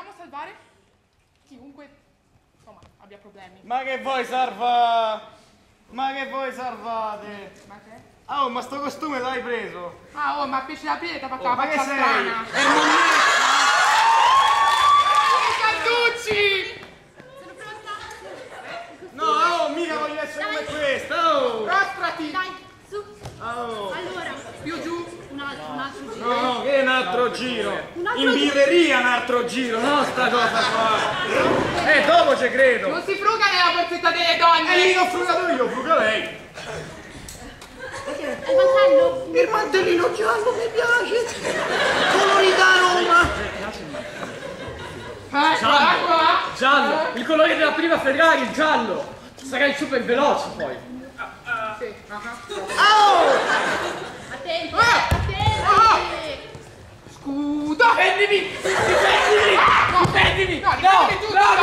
Dobbiamo salvare chiunque, insomma, abbia problemi. Ma che vuoi salvare? Ma che voi salvate? Ma che? Oh, ma sto costume l'hai preso? Ah, oh, ma pesce la pietra, fa Oh, ma che faccia sei? strana. Cantucci! No, oh, mica voglio essere come questa, oh! Prostrati! Dai, su. Oh! Allora, Più giù! un altro giro. No, no, che è un altro giro! Un altro In birreria un altro giro, no sta cosa qua! Dopo ci credo! Non si fruga nella borsetta delle donne! E mica ho frugato io, fruga lei! È il mantello? Il mantellino giallo mi piace! Colori da Roma! Guarda qua! Giallo, il colore della prima Ferrari, il giallo. Sarà il super veloce poi. Sì, Attenti, Ah! attenti. Scusa! Difendimi! Difendimi! Difendimi! No, difendimi tu, donna!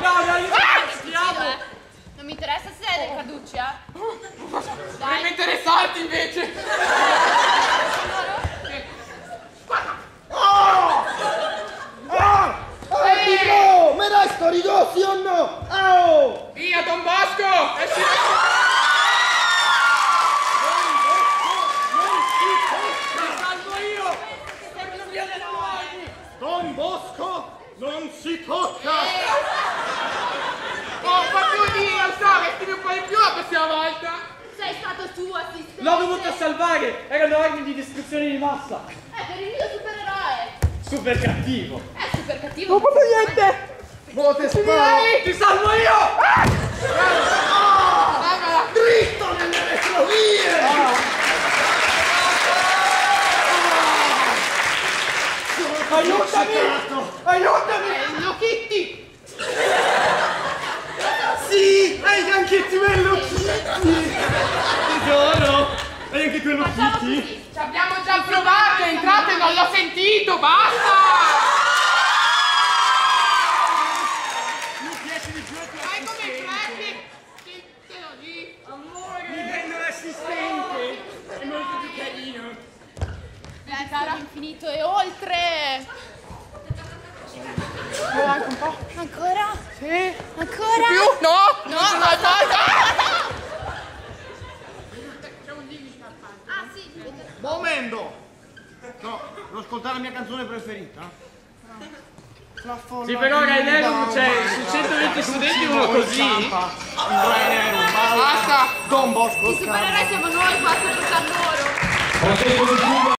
Non mi interessa se sei del Carducci, eh? Dovrebbe interessarti invece! Arbitro! Me resto ridossi o no? Oh! Via, Don Bosco! Esci! Don Bosco non si tocca! Oh, ma più di alzare, vestimi un po' di più la prossima volta! Sei stato tu assistente. L'ho dovuto salvare! Erano armi di distruzione di massa! Per il mio supereroe. Super cattivo! È super cattivo. Non posso niente! Mote sparo! Ti salvo io! Dammela! Dritto nelle retrovie! Aiutami! Aiutami! Lo Kitty! Sì! Hai gli anchetti bello Kitty! Tesoro! Hai anche quello Facciamo Kitty? così. Ci abbiamo già provato, entrate, non l'ho sentito, basta! Fai come creppi! Te lo dico! Mi prendo l'assistente! È molto più carino! Verso l'infinito e oltre. Anche un po'. Ancora? Sì. Ancora? Più? No! No, no, no! C'è un limite al fatto. Ah, sì. Momento! No, devo ascoltare la mia canzone preferita? Sì, però Rainero, cioè, su 120 studenti uno così. Basta! Don Bosco I supereroi siamo noi qua a portar loro.